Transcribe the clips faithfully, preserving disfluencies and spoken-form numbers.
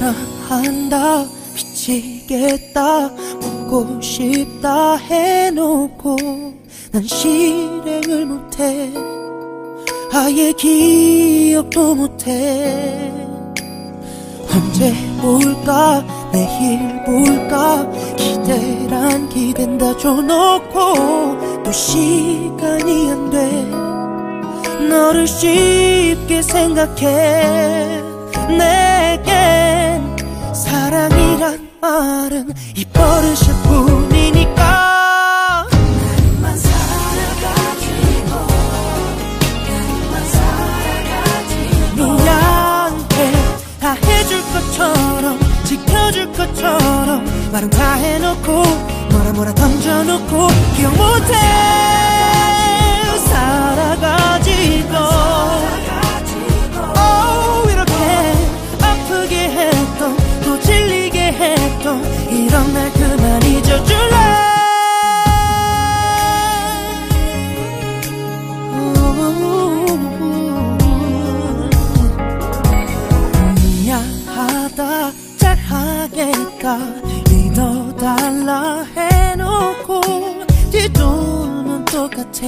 사랑한다 미치겠다 묻고 싶다 해놓고 난 실행을 못해 아예 기억도 못해 언제 볼까 내일 볼까 기대란 기댄 다 줘놓고 또 시간이 안 돼 너를 쉽게 생각해 내겐 사랑이란 말은 이 버릇일 뿐이니까 나만 살아가지고 나만 살아가지고 너한테 다 해줄 것처럼 지켜줄 것처럼 말은 다 해놓고 뭐라 뭐라 던져놓고 기억 못해 살아가지고 oh, 이렇게 아프게 했던 또 질리게 했던 이런 날 그만 잊어줄래 미안하다 잘하겠다 믿어달라 해놓고 뒤돌면 똑같아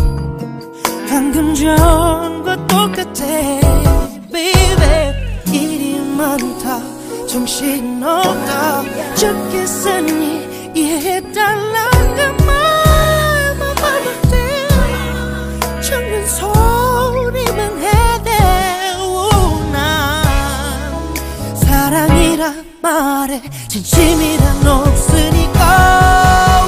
방금 전과 똑같아 baby 일이 많다 정신없다 죽겠으니 이해해달란 그 말만 반복돼 죽는 소리만 해대 난 사랑이란 말에 진심이란 없으니까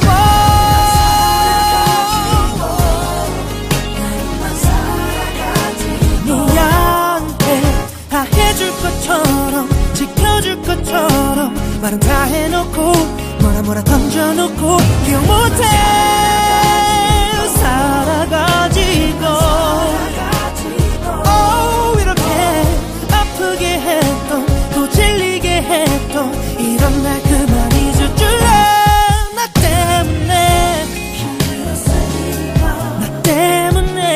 해줄 것처럼 지켜줄 것처럼 말은 다 해놓고 뭐라 뭐라 던져놓고 기억 못해 살아가지고 oh, 이렇게 아프게 했던 또 질리게 했던 이런 날 그만 잊어줄래 나 때문에 나 때문에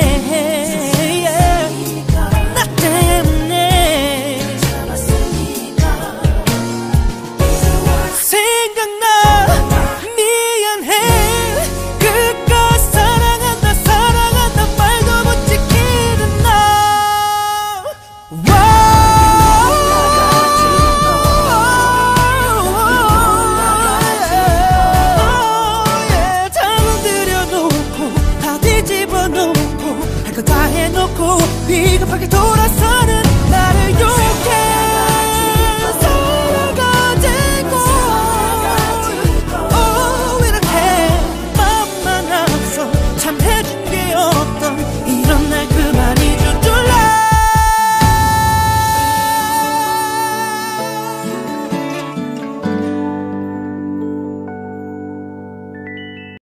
다 해놓고 비겁하게 돌아서는 나를 욕해